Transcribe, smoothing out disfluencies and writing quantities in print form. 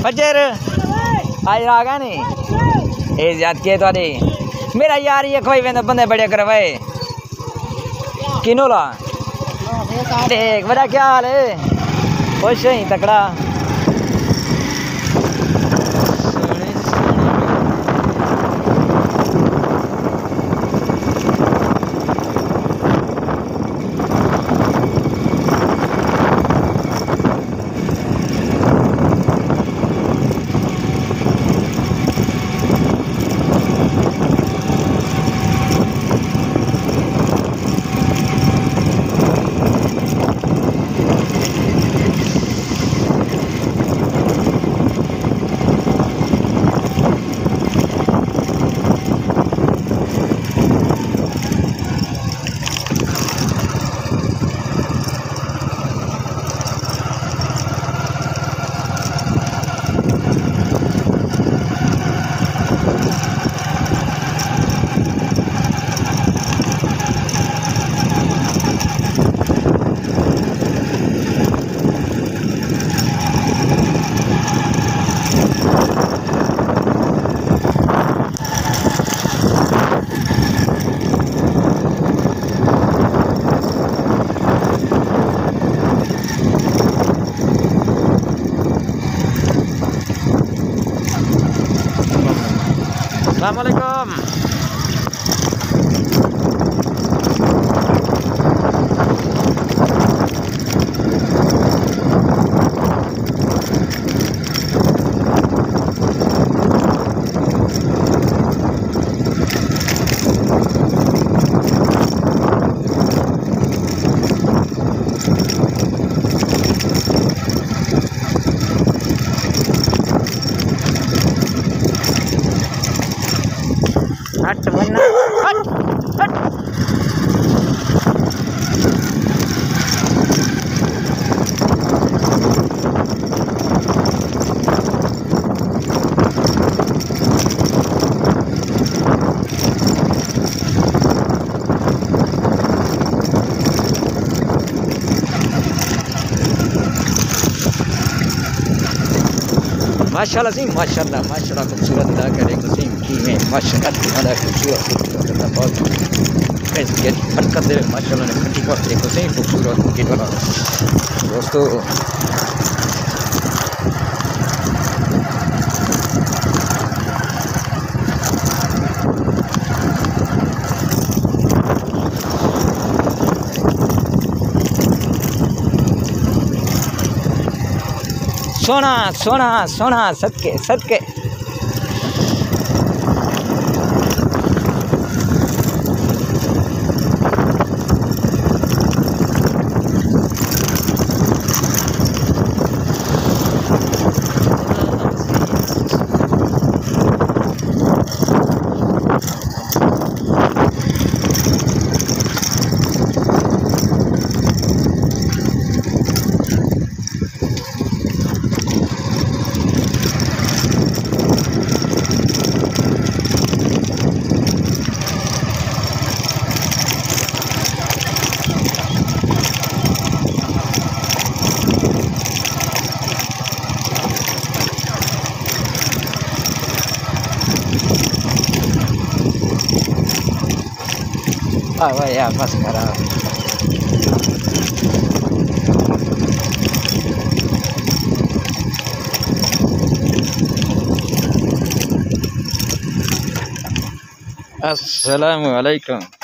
फजर आज आ गया नहीं ये याद किए थोड़ी मेरा यार ये कोई बंदे बड़े करवाए किनोला देख बड़ा क्या हाल है खुश ही तकड़ा Assalamualaikum. हट वरना हट हट माशाल्लाह जी माशाल्लाह माशाल्लाह खूबसूरत अदा करे वसीम की में माशाल्लाह तुम्हारा खूबसूरत बहुत बरकत दे माशाल्लाह ने खट्टी को देखो सही खूबसूरत की वाला दोस्तों सोना सोना सोना सदके सदके ya pas sekarang Assalamualaikum.